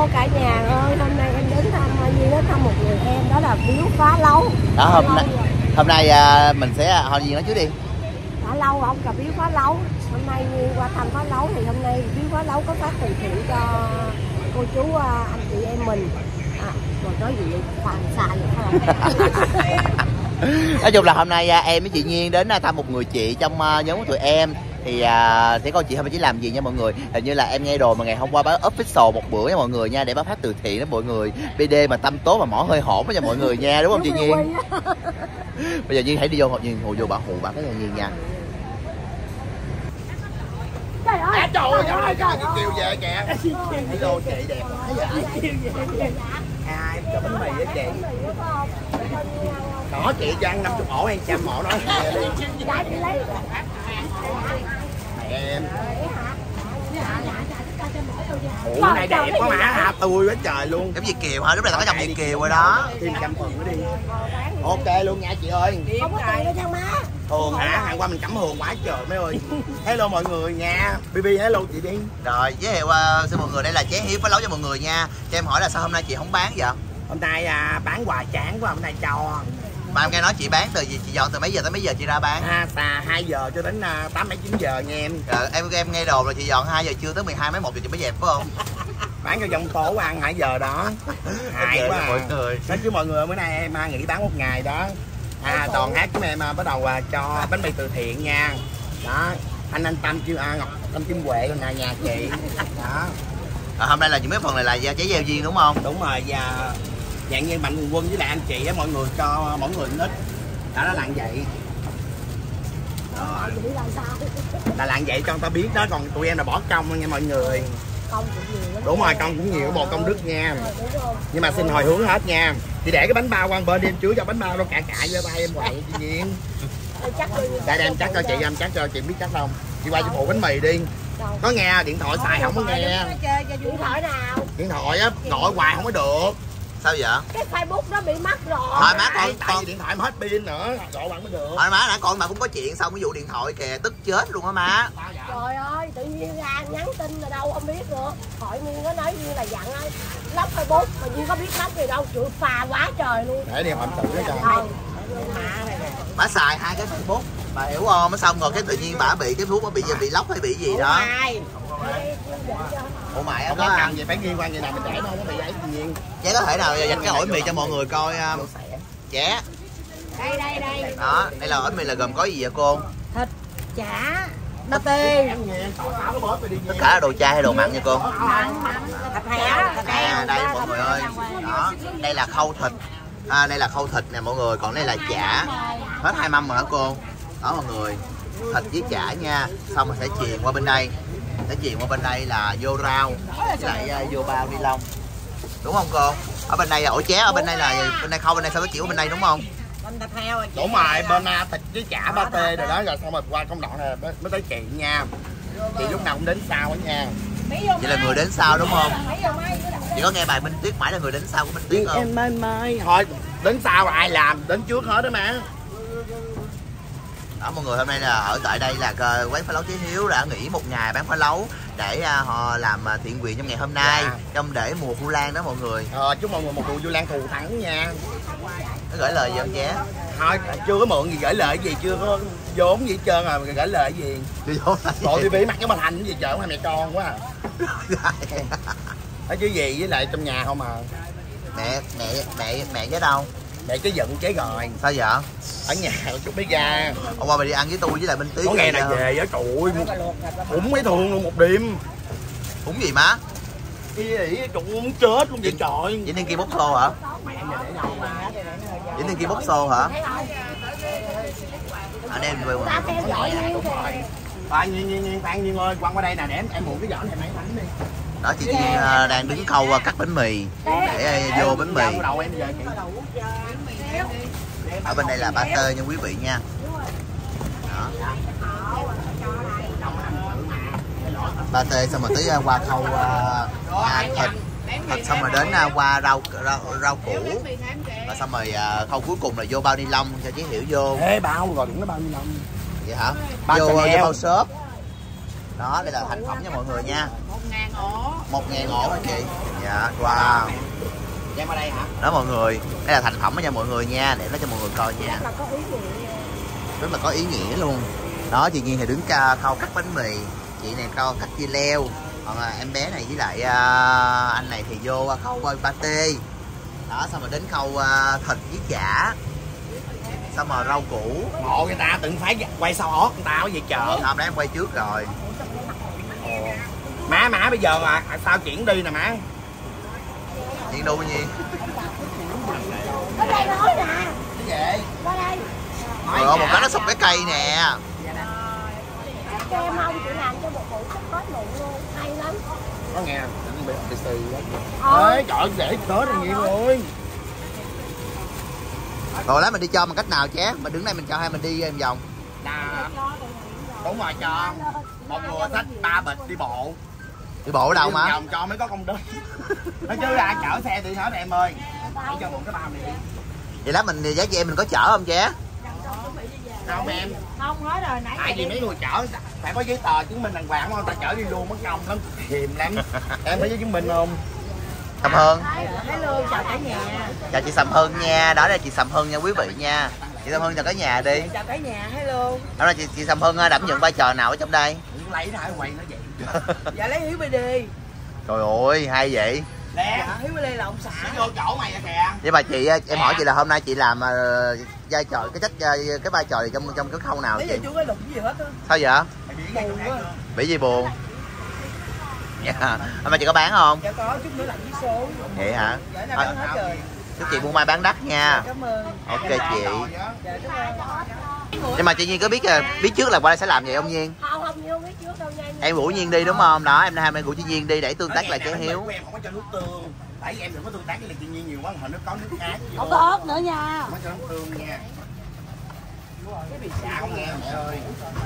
cả nhà ơi, hôm nay em đến thăm một người em, đó là Biếu Phá Lấu. Đó, hôm nay mình sẽ hỏi gì nói trước đi. Đã lâu không gặp Biếu Phá Lấu. Hôm nay qua thăm Phá Lấu thì hôm nay Biếu Phá Lấu có phát từ thiện cho cô chú anh chị em mình. Rồi nói gì phàn xà vậy không? Nói chung là hôm nay em với chị Nhiên đến thăm một người chị trong nhóm của tụi em. Thì sẽ coi chị hôm nay chỉ làm gì nha mọi người. Hình như là em nghe đồn mà ngày hôm qua bác official một bữa nha mọi người nha, để bác phát từ thiện đó mọi người. BD mà tâm tốt mà mỏ hơi hổn đó nha mọi người nha, đúng không chị Nhiên? Bây giờ Nhiên hãy đi vô Nhiên vô bảo hù bà cái Nhiên nha. Trời ơi, trời ơi, kêu về kìa. Hello chị đẹp quá vậy. Ai cho bánh mì á chị. Đó chị cho ăn 50 ổ hay 100 ổ nói đi. Em. Ủa này đẹp quá mà tươi quá trời luôn. Giống Việt kiều hả? Lúc này tao có trồng Việt kiều rồi đó. Thêm 100 phần nữa đi. Ok luôn nha chị ơi. Không có tiền đâu nha má. Hường hả? Hôm qua mình cắm Hường quá trời mấy ơi. Hello mọi người nha. BB hello chị đi. Rồi giới thiệu xin mọi người, đây là Chế Hiếu Phá Lấu cho mọi người nha. Cho em hỏi là sao hôm nay chị không bán vậy? Hôm nay bán quà chán quá, hôm nay cho. Mà em nghe nói chị bán từ gì, chị dọn từ mấy giờ tới mấy giờ chị ra bán? 2 giờ cho đến 8 9 giờ nha em. Rồi, em nghe đồn là chị dọn 2 giờ trưa tới 12 mấy 1 giờ chị mới dẹp phải không? Bán cho dân phố ăn 2 giờ đó. Hại quá mọi người. Nói chứ mọi người bữa nay em nghỉ bán một ngày đó. Toàn hát chúng em bắt đầu cho bánh mì từ thiện nha. Đó, anh Tâm Ngọc Tâm Kim Huệ là nhà chị. Đó. Hôm nay là những mấy phần này là trái gieo duyên đúng không? Đúng rồi, và dạng như mạnh thường quân với lại anh chị á, mọi người cho mỗi người ít. Đó là vậy. Là vậy cho người ta biết đó, còn tụi em là bỏ công nha mọi người. Công cũng nhiều lắm. Đúng rồi, công cũng nhiều, bộ công đức nha. Nhưng mà xin hồi hướng hết nha. Chị để cái bánh bao qua bên đi em chứa cho bánh bao đâu cả với tay em quậy chị Nhiên. Đây em chắc cho chị, em chắc cho chị biết chắc không. Chị qua chị phụ bánh mì đi. Có nghe điện thoại xài không có nghe. Điện thoại nào? Điện thoại á gọi hoài không có được. Sao vậy? Cái Facebook nó bị mất rồi. Thôi má con điện thoại mà hết pin nữa, gọi bằng mới được. Thôi má đã con mà cũng có chuyện xong cái vụ điện thoại kìa, tức chết luôn á má. Trời ơi, tự nhiên ra nhắn tin là đâu không biết nữa. Hỏi Nhiên nó nói Nhiên là dặn ơi, lắp Facebook mà Nhiên có biết lắp gì đâu, chửi phà quá trời luôn. Để điện thoại tự đó cho. Má xài 2 cái Facebook, bà hiểu không? Nó xong rồi cái tự nhiên bà bị cái Facebook nó bị lóc hay bị gì đó. Ủa mày không có cầm gì phải ghi qua vậy nào mình để đâu có bị ấy tự nhiên. Chế có thể nào dành cái ổi mì cho mọi người coi Chế. Đây. Đó, đây là ổi mì là gồm có gì vậy cô? Thịt, chả, ba tê. Tất cả là đồ chay hay đồ mặn nha cô? Thịt heo. Đây mọi người ơi. Đó, đây là khâu thịt. Đây là khâu thịt nè mọi người, còn đây là chả. Hết 2 mâm rồi hả cô? Đó mọi người. Thịt với chả nha. Xong rồi sẽ chuyền qua bên đây. Là vô rau với lại vô bao ni lông, đúng không cô? Ở bên đây là ổi ché, ở bên đây là bên đây khâu, bên đây sao có chịu bên đây đúng không? Đúng rồi, bên thịt với chả ba tê rồi đó, rồi xong rồi qua công đoạn này mới tới chị nha. Chị lúc nào cũng đến sau đó nha. Vậy là người đến sau đúng không? Chị có nghe bài Minh Tuyết mãi là người đến sau của Minh Tuyết không? Em mai thôi đến sau là ai làm đến trước hết đó mà. Đó mọi người, hôm nay là ở tại đây là quán Phá Lấu Chế Hiếu đã nghỉ một ngày bán phá lấu để họ làm thiện nguyện trong ngày hôm nay, trong để mùa Vu Lan đó mọi người. Chúc mọi người một mùa Vu Lan thù thắng nha. Nó gửi lời gì không Ché? Thôi chưa có mượn gì gửi lời gì, chưa có vốn gì hết trơn rồi gửi lời gì. Tội TV mặt cái màn hình gì chợ hai mẹ con quá à. Ở chứ gì với lại trong nhà không à. Mẹ với đâu? Mẹ chứ giận chế rồi. Sao vậy? Ở nhà chút mới ra. Hôm qua mày đi ăn với tôi với lại Minh Tuyết. Có ngày nào về á trời ơi. Cũng mấy thường luôn một đêm. Uống gì má? Trời muốn chết luôn vậy trời. Vậy nên kia bốc xô hả? Vậy nên kia bốc xô hả? Anh em về rồi. Nhiên Phan Nhiên ơi, quăng qua đây nè để em mượn cái giỏ này mấy bánh đi. Đó chị Nhiên đang đứng khâu cắt bánh mì để vô bánh mì. Ở bên đây là ba tơ nha quý vị nha. Đó. Ba tê xong rồi tới qua khâu thịt xong rồi đến qua rau củ và xong rồi khâu cuối cùng là vô bao ni lông cho Chế Hiểu vô. Ê bao rồi đừng có bao ni lông. Vậy hả? Vô bao xốp. Đó, đây là thành phẩm nha mọi người nha. 1.000 ổ. 1.000 ổ hả chị? Dạ, wow. Em ở đây hả? Đó mọi người, đây là thành phẩm nha mọi người nha, để nó cho mọi người coi nha. Rất là có ý nghĩa luôn. Đó, chị Nhiên thì đứng khâu cắt bánh mì, chị này khâu cắt dưa leo, còn em bé này với lại anh này thì vô khâu pate. Đó, xong rồi đến khâu thịt với chả, xong rồi rau củ. Ngộ người ta từng phải quay sau ớt người ta có gì chờ. Hôm đấy em quay trước rồi. Má bây giờ mà sao chuyển đi nè má? Nhiên đu Nhiên. Ở đây nói nè. Cái gì? Qua đây. Rồi một cái nó sụp cái cây nè. Cho em không chị làm cho một bộ sắp hết mụn luôn. Hay lắm. Có nghe bị xì đấy. Trời ơi, để tới là nhiều rồi. Rồi lấy mình đi cho bằng cách nào ché? Mình đứng đây mình cho hay mình đi em vòng? Đúng rồi, cho một người xách 3 bịch đi bộ. Đi bộ ở đâu mà? Vòng cho mới có công đức. Nói chứ ra chở xe đi hết em ơi. Hãy cho một cái bao này đi. Vậy lát mình giá chị em mình có chở không ché? Không em. Không nói rồi nãy. Tại vì mấy người chở phải có giấy tờ chứng minh đàng hoàng không? Ta chở đi luôn mất công lắm, hiềm lắm. Em phải giấy chứng minh không? Sầm Hơn. Hello, chào cả nhà. Chào chị Sầm Hơn nha, đó là chị Sầm Hơn nha quý vị nha. Chị Sầm Hơn chào cả nhà đi. Chào cả nhà, hello. Đó là chị Sầm Hơn đảm nhận vai trò nào ở trong đây? Lấy nó quay nó vậy. Dạ lấy Hiếu BD. Trời ơi, hay vậy. Nè, Hiếu BD là ông xã. vô chỗ mày nè kìa. Nhưng mà chị em hỏi chị là hôm nay chị làm vai trò cái vai trò gì trong cái khâu nào Bây chị? giờ chú có đụng gì hết á. Sao vậy? Buồn quá. Bị gì buồn? Dạ. Hôm nay chị có bán không? Dạ có, chút nữa làm với số. Vậy hả? Dạ nào bán hết rồi. Chúc chị mua mai bán đắt nha. Cảm ơn. Ok chị. Dạ cảm ơn. Nhưng mà chị Nhiên có biết trước là qua đây sẽ làm vậy không Nhiên? Không Nhiên biết trước đâu nha. Em rủ Nhiên đi đúng không? Đó, em hôm nay rủ chị Nhiên đi để tương tác lại chế Hiếu. Em không có cho nước tương. Tại vì em đừng có tương tác với chị Nhiên nhiều quá, hồi nó có nước ác. Không có ớt nữa nha. Không có cho nước tương nha. Cái bị xả không nghe mẹ ơi.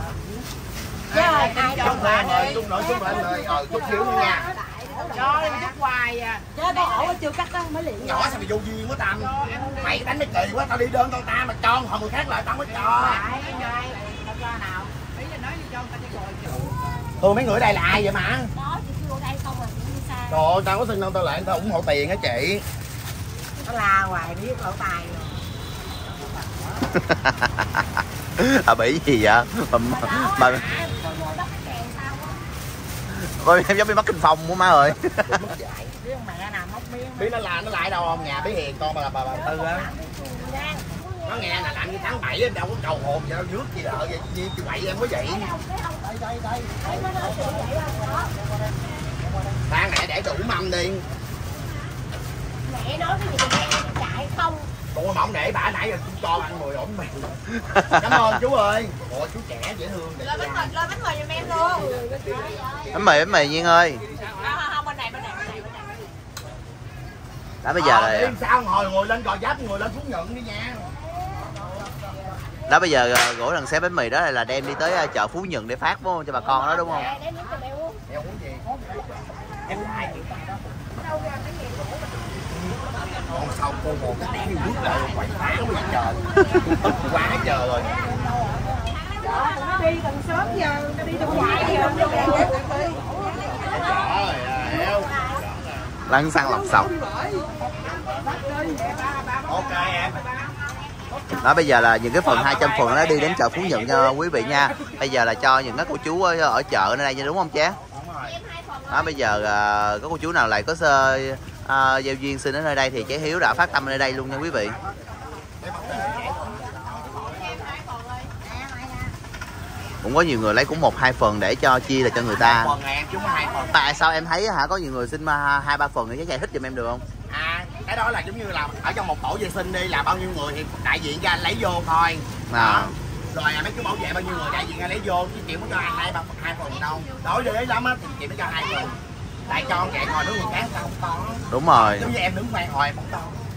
Chúc lên ơi, chúc nữa ơi, chúc Hiếu nha. Cho em chút hoài à. Chứ cái ổ chưa cắt á mới liền. Nhỏ sao mày vô duyên quá Tâm. Mày đánh mấy kỳ quá, tao đi đơn con ta mà cho hồi người khác lại tao mới cho. Mấy người ở đây là ai vậy mà? Đó, chị vô đây không à, chị đi xa. Trời ơi, tao có xin đâu tao lại tao ủng hộ tiền á chị. Nó la hoài biết lỗ tài À bị gì vậy? Mà ôi em giống như mắc kinh phong của má ơi. biết mẹ nào móc miếng. Biết nó lại đâu không? Nhà Bí Hiền con bà Tư á. Nó nghe là làm như tháng 7 em đâu có cầu hồn vậy đâu, rước gì đợi vậy gì chị quậy em có vậy. Than mẹ để đủ mâm đi. Mẹ nói cái gì mẹ chạy không. Ủa mà ông để bả nãy giờ tôi cho ăn 10 ổn mì. Cảm ơn chú ơi. Ủa chú trẻ dễ thương. Lên bánh mì giùm em luôn. Bánh mì Nhiên ơi. Không bên này. Đó bây giờ là sao ngồi lên Gò Vấp, ngồi lên Phú Nhuận đi nha. đó bây giờ gỗ lần xé bánh mì đó là đem đi tới chợ Phú Nhuận để phát đúng không cho bà con đó đúng không? Em uống gì? Em lại còn sau cô một cái đèn bước lại quậy phá nó bây giờ tức quá trời rồi. Nó đi cần sớm giờ, nó đi trong ngoài giờ. Trời ơi. Lăn xăng lọc sọc. Ok em. Đó bây giờ là những cái phần 200 phần nó đi đến chợ Phú Nhuận cho quý vị nha. Bây giờ là cho những các cô chú ở chợ nơi đây nha đúng không ché? Đó bây giờ có cô chú nào lại có giao duyên xin đến nơi đây thì chế Hiếu đã phát tâm nơi đây luôn nha quý vị. Cũng có nhiều người lấy cũng 1-2 phần để cho chia là cho người ta. Tại sao em thấy hả có nhiều người xin 2-3 phần thì giải thích giùm em được không? Cái đó là giống như là ở trong một tổ vệ sinh đi là bao nhiêu người thì đại diện ra lấy vô thôi. Rồi mấy chú bảo vệ bao nhiêu người đại diện ra lấy vô chứ chị mới cho ăn 2 phần đâu. Đối với lắm á thì chị mới cho 2 phần. Tại cho vậy ngồi đứng người khác sao không to. Đúng rồi. Giống như em đứng khoan hồi không to.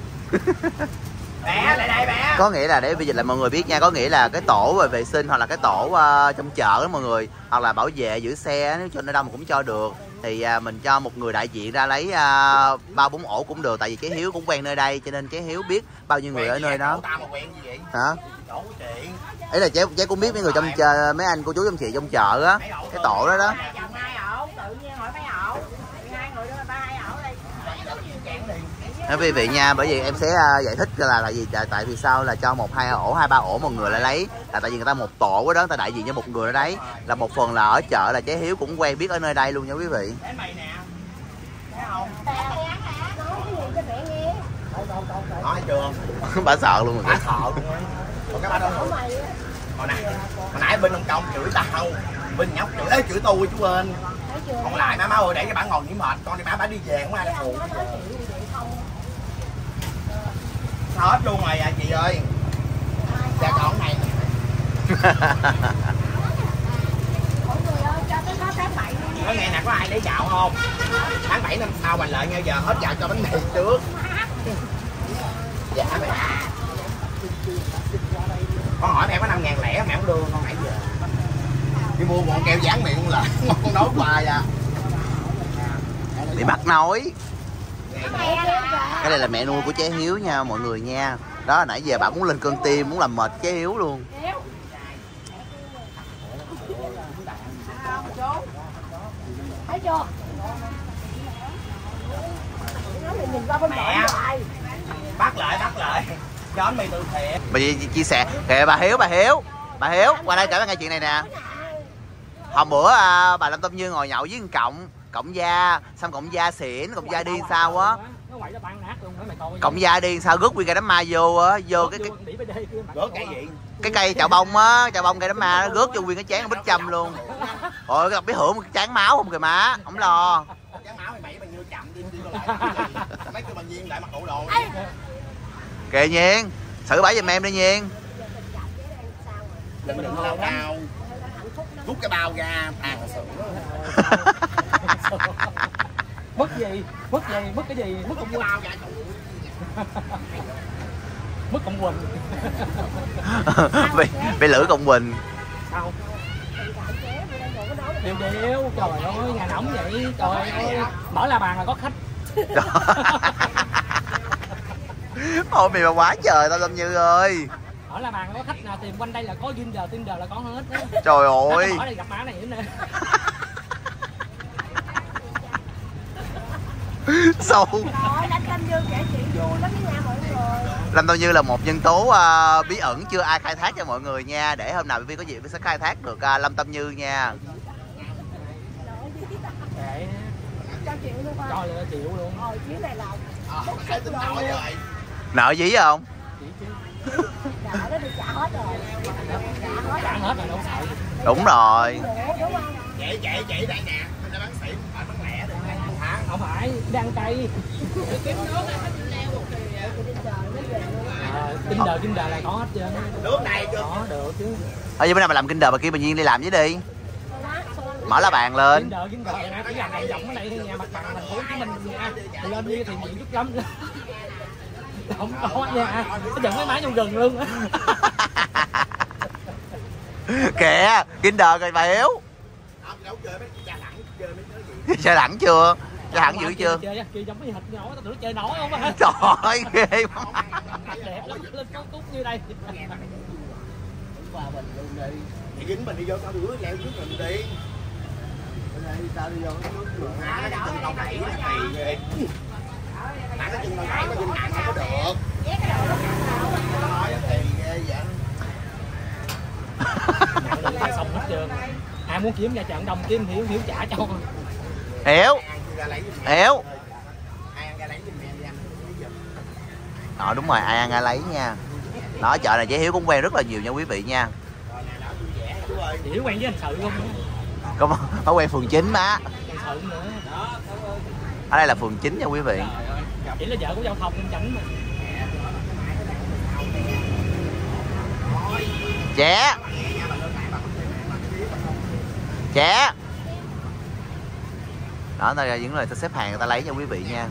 Bé lại đây bé. Có nghĩa là để bây giờ lại mọi người biết nha, có nghĩa là cái tổ về vệ sinh hoặc là cái tổ trong chợ đó mọi người, hoặc là bảo vệ giữ xe nếu cho nơi đâu mà cũng cho được. thì mình cho một người đại diện ra lấy 3-4 ổ cũng được, tại vì Trái Hiếu cũng quen nơi đây cho nên Trái Hiếu biết bao nhiêu người ở nơi đó. Hả? Ý là Trái cũng biết mấy người trong chợ, mấy anh cô chú trong chị trong chợ á, cái tổ đó đó. Nói quý vị nha, bởi vì em sẽ giải thích là gì, tại vì sao là cho 1-2 ổ 2-3 ổ một người lại lấy, là tại vì người ta một tổ đó, người ta đại diện cho một người ở đấy, là một phần là ở chợ là Trái Hiếu cũng quen biết ở nơi đây luôn nha quý vị. Nói chưa? Bà sợ luôn rồi. Bà sợ luôn á. Còn cái bà đó hồi nãy bên ông Công chửi tao, bên nhóc chửi tôi chú bên. Còn lại má ơi, để cái bà ngồi nghỉ mệt, con đi bà đi về không ai đang phụ. Hết luôn rồi à chị ơi. Dạ còn này. Có nghe nè, có ai để dạo không? Tháng 7 năm sau mình lợi nhau, giờ hết dạo cho bánh mì trước. Dạ mẹ. Con hỏi mẹ có 5.000 lẻ mẹ không đưa con nãy giờ. Đi mua một keo dán miệng lại, con nói hoài à. Bị bắt nói. Cái này là mẹ nuôi của Trái Hiếu nha mọi người nha. Đó, nãy giờ bà muốn lên cơn tim, muốn làm mệt Trái Hiếu luôn. Thấy chưa? Nhìn qua bên mẹ. Bắt lại cho bánh mì từ thiện. Bà chia sẻ kìa bà Hiếu qua đây kể nghe chuyện này nè. Hôm bữa bà Lâm Tâm Như ngồi nhậu với Cộng Gia, xong Cộng Gia xỉn, Cộng Gia đi sao á, Cộng Gia đi sao rước nguyên cây đám ma vô á, vô cái cây chào bông á, chào bông cây đám ma rước vô nguyên cái chén bít châm luôn. Rồi cái biết hưởng cái chán máu không kìa má, không lo. Kìa Nhiên, xử bả giùm em đi Nhiên. Đừng lao cao. Rút cái bao ra ăn sữa. Mất cái gì? Mất công Quỳnh. Mất công Quỳnh. Bị lửa công Quỳnh. Sao? Đều, trời ơi, nhà nóng vậy, trời ơi, mở la bàn là có khách. Ôi mày mà quá trời tao Lâm Như ơi. Mở la bàn là có khách nào tìm quanh đây là có Tinder là có hết đó. Trời ơi. Mở đây gặp má này nữa nè. Sâu. Lâm Tâm Như kể chuyện vui lắm nha mọi người. Lâm Tâm Như là một nhân tố bí ẩn chưa ai khai thác cho mọi người nha. Để hôm nào BB có gì BB sẽ khai thác được Lâm Tâm Như nha. Để cho chịu luôn hả? Cho chịu luôn. Chuyến này là nợ dí không? nợ nó đi trả hết rồi. Trả hết rồi đâu sợ. Đúng rồi. Đúng không? Chị đây nè, mình đã bán xỉn, bán lẻ được hả? Không phải, đang cây. Tinder là có hết trơn. Nước này chưa? Có được chứ. Ở bữa nào mà làm Tinder bà kia bà Nhiên đi làm với đi. Mở la bàn lên. Tinder nè, chỉ là này giọng ở đây nhà mặt bằng thành phố Hồ Chí Minh nha. Thì lên đi thì diện chút lắm. Không có nha. Nó dẫn cái máy vô gần luôn á. Kìa, Tinder rồi bà Hiếu. Chơi đẳng chưa? Chơi hẳn dữ chưa? Chơi giống cái thịt nhỏ, tao tưởng chơi nổi không á. Trời ơi, ghê quá. Đẹp lắm, lên cúc như đây. Qua mình luôn đi. Thì dính mình đi vô tao đuổi leo trước mình đi. Tao đi vô nước đường hả, cái chân con đẩy nó kỳ ghê. Nãy cái chân con đẩy nó dính nặng không có được. Nói kỳ ghê vậy. Xong hết trơn. Ai muốn kiếm ra chợ Đông kiếm Hiếu trả cho. Hiếu. Đó đúng rồi, ai ăn ai lấy nha. Đó chợ này Trái Hiếu cũng quen rất là nhiều nha quý vị nha. Hiếu quen với anh Sự luôn. Có quen phường 9 má. Anh Sự nữa. Ở đây là phường 9 nha quý vị. Chỉ là vợ của giao thông nên chảnh mà. Trẻ. Đó đây là những lời ta xếp hàng người ta lấy nha quý vị nha.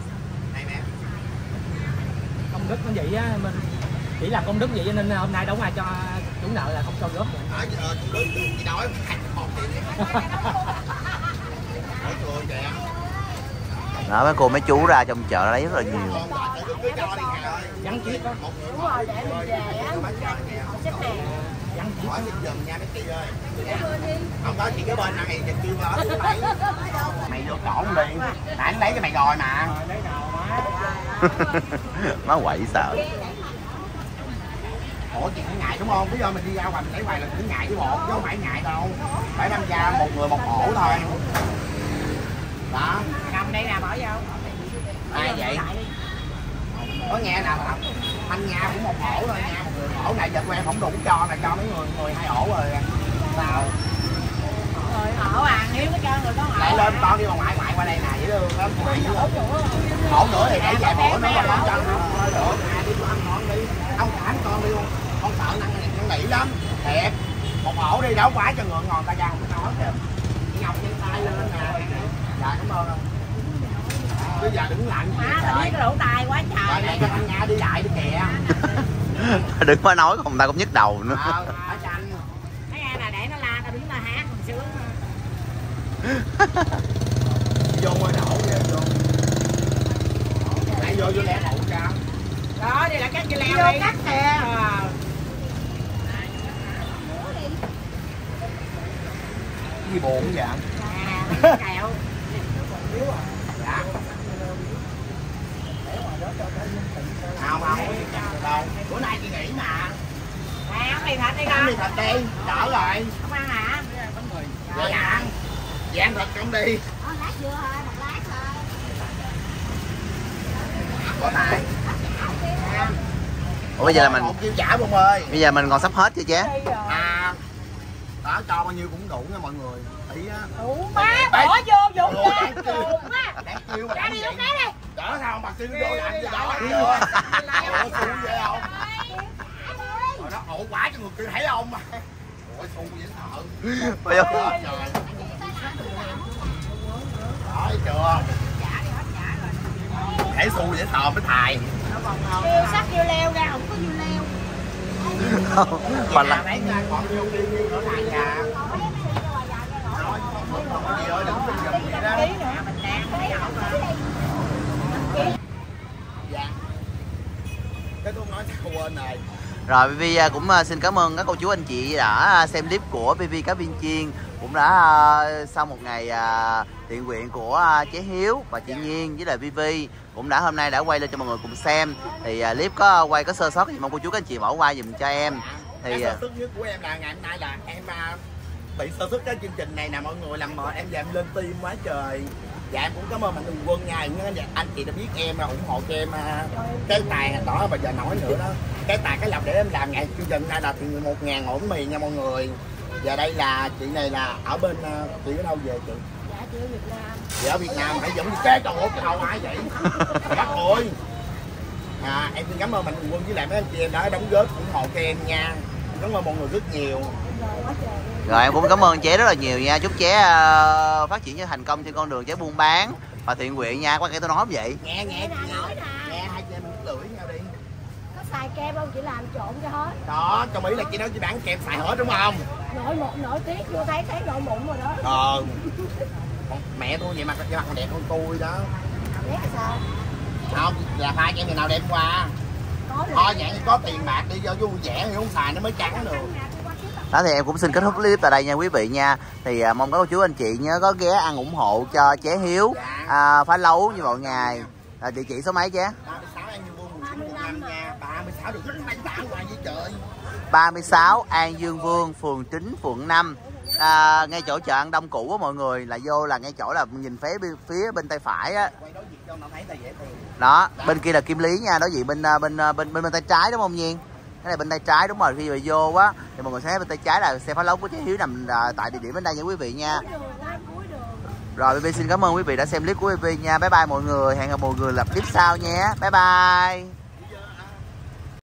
Công đức nó vậy á, mình chỉ làm công đức vậy cho nên hôm nay đâu có ai cho chủ nợ là không cho góp. người kìa. Đó, mấy cô mấy chú ra trong chợ lấy rất là nhiều. Cứ cho đi Hà ơi. Vắng chiếc đó. Đúng rồi, để mình về á, mình xếp hàng. Vắng chiếc. Hỏi giùm nha mấy chị ơi. Không có chị cái bên này thì kêu ở lấy. Mày vô cổ đi. Nãy anh lấy cho mày rồi mà. Lấy nào má. Má quậy sợ. Ủa chị cũng ngại đúng không? Bây giờ mình đi ra ngoài mình lấy hoài là cũng ngại với một chứ không phải ngại đâu. Phải tham gia một người một ổ thôi. Đó. Cầm đây nè bỏ vô. Ai vậy? Có nghe nào không? Anh Nga cũng một ổ thôi nha, một người ổ này giờ em không đủ cho là cho mấy người 2 ổ rồi. Sao? Rồi ở nếu có cho người có ở. Lại lên con đi bà ngoại qua đây nè, dễ thương lắm. Ổ nữa thì để vài bữa nữa con cho nó nữa. Đi cho ăn ngon đi. Ông thả con đi luôn. Con sợ năng này con nghĩ lắm. Thiệt. Một ổ đi đấu quá cho ngựa ngon ta ra không có nói kìa. Chị Ngọc trên tay lên nè. Dạ cảm ơn. Bây giờ đứng lạnh Má tao biết cái lỗ tai quá trời. rồi để cho anh Nga đi lại đi kìa. Đừng có nói không ta cũng nhức đầu nữa. Ở tranh. Thấy nghe là để nó la tao đứng tao hát còn sướng. Vô ngôi đổ đi vô. Nãy vô lẹ đổ cho. Đó đi là cắt dưa leo đi. Cắt kìa. Cái gì buồn vậy? Kẹo. Dạ. Không đâu. Bữa nay chị nghỉ mà. Ăn mì thịt đi Ăn con. mì thịt đi, đỡ rồi. Không ăn hả? Vậy ăn. Vậy ăn thịt không đi. Lát dưa thôi, một lát thôi. Có tài. Ủa bây giờ là mình Một kêu chả Bông ơi. bây giờ mình còn sắp hết chưa chứ? À. Đó cho bao nhiêu cũng đủ nha mọi người. Ý á. Đủ má, bỏ vô dụng ra. Đủ á. Đáng kêu mà Ra đáng đi vậy. lúc đấy đi. Đó sao bà kêu vô làm cho đó chưa? Ủa xu vậy không? Rồi đó ổ quá cho người kêu thấy không? Ủa xu vậy sợ. Bây giờ Trời. Đó chưa? Thấy xu dễ sợ mới thài. Kêu sắc dưa leo ra, không có dưa leo. bà là Mấy còn nhiêu đi nữa này nhà. Nói không gì ơi đừng có giùm vậy đó. Mình đang thấy ổng mà. Dạ. Cái tôi nói sao quên rồi. rồi BB cũng xin cảm ơn các cô chú anh chị đã xem clip của BB Cá Viên Chiên, cũng đã sau một ngày thiện nguyện của chế Hiếu và chị Nhiên với lại BB cũng đã hôm nay đã quay lên cho mọi người cùng xem. Thì clip có quay có sơ sót thì mong cô chú các anh chị bỏ qua dùm cho em. Thì sơ suất nhất của em là ngày hôm nay là em bị sơ suất cái chương trình này nè mọi người, làm mệt em về em lên tim quá trời. Dạ em cũng cảm ơn Mạnh Thường Quân nha, những anh chị đã biết em ủng hộ cho em cái tài đó, bây giờ nói nữa đó, cái tài cái lọc để em làm ngày chương trình này là tiền 1.000 ổn mì nha mọi người. Và đây là chị này là ở bên chị ở đâu về chị? Dạ chị ở Việt Nam. Dạ ở Việt Nam hãy dẫn đi kế trong một cái đầu ai vậy? Bác ơi. Em xin cảm ơn Mạnh Thường Quân với lại mấy anh chị em đã đóng góp ủng hộ cho em nha. Cảm ơn mọi người rất nhiều. rồi em cũng cảm ơn chế rất là nhiều nha, chúc chế phát triển cho thành công trên con đường chế buôn bán và thiện nguyện nha. Qua cái tôi nói vậy Nghe nghe hai chị em mình lưỡi nhau đi. Có xài kem không? Chị làm trộn cho hết. Đó trong ý là chị nói chị bán kem xài hết đúng không? Nổi tiếng vô thấy nổi mụn rồi đó. Mẹ tôi vậy mà cái mặt còn đẹp hơn tôi đó. Biết sao? Không là hai em ngày nào đem qua thôi dạng như có tiền bạc đi cho vui vẻ thì không xài nó mới trắng được. đó. Thì em cũng xin kết thúc clip tại đây nha quý vị nha. Thì mong các cô chú anh chị nhớ có ghé ăn ủng hộ cho chế Hiếu phá lấu như mọi ngày. Địa chỉ số mấy chế? 36 An Dương Vương phường 9 nha. 36 được đánh tảng hoài với trời. 36 An Dương Vương phường 9 quận 5. Ngay chỗ chợ ăn đông cũ á mọi người, là vô là ngay chỗ là nhìn phía bên tay phải á. Đó, bên kia là Kim Lý nha, đối diện bên tay trái đúng không Nhiên? Cái này bên tay trái đúng rồi, khi mà vô á thì mọi người sẽ thấy bên tay trái là xe phá lấu của chế Hiếu nằm tại địa điểm bên đây nha quý vị nha. Rồi BB xin cảm ơn quý vị đã xem clip của BB nha. Bye bye mọi người, hẹn gặp mọi người lập clip sau nhé. Bye bye.